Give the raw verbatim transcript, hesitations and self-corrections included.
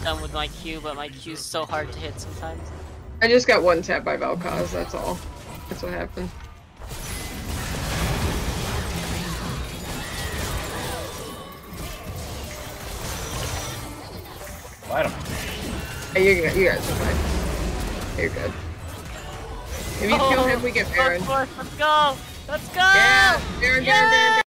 done with my Q, but my Q's so hard to hit sometimes. I just got one tap by Vel'Koz, that's all. That's what happened. I don't. Hey, you, you guys are fine. You're good. If you oh, kill him, we get Garen. Let's go! Let's go! Yeah! Garen, Garen, Garen, Garen.